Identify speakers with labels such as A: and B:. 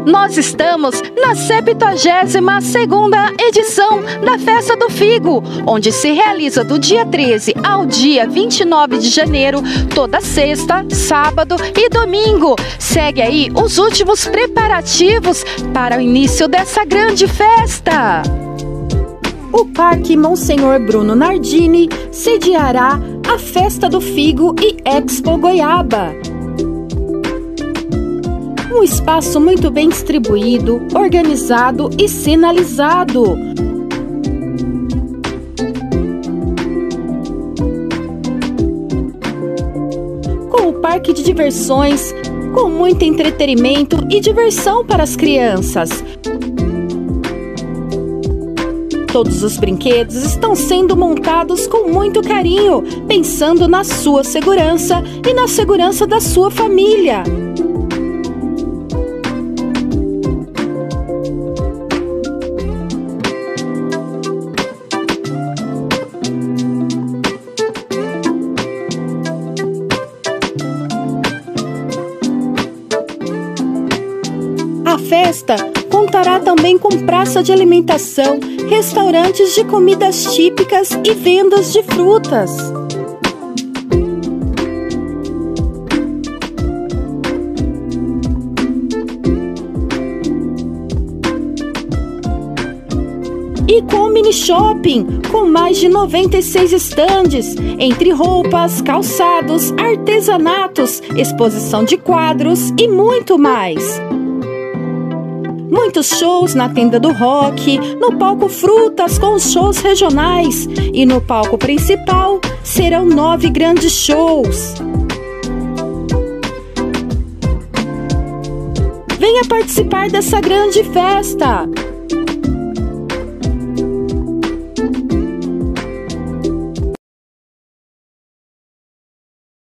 A: Nós estamos na 72ª edição da Festa do Figo, onde se realiza do dia 13 ao dia 29 de janeiro, toda sexta, sábado e domingo. Segue aí os últimos preparativos para o início dessa grande festa.
B: O Parque Monsenhor Bruno Nardini sediará a Festa do Figo e Expo Goiaba. Um espaço muito bem distribuído, organizado e sinalizado. Com o parque de diversões, com muito entretenimento e diversão para as crianças. Todos os brinquedos estão sendo montados com muito carinho, pensando na sua segurança e na segurança da sua família. A festa contará também com praça de alimentação, restaurantes de comidas típicas e vendas de frutas. E com o mini shopping, com mais de 96 estandes, entre roupas, calçados, artesanatos, exposição de quadros e muito mais. Muitos shows na tenda do rock, no palco Frutas com os shows regionais e no palco principal serão 9 grandes shows. Venha participar dessa grande festa!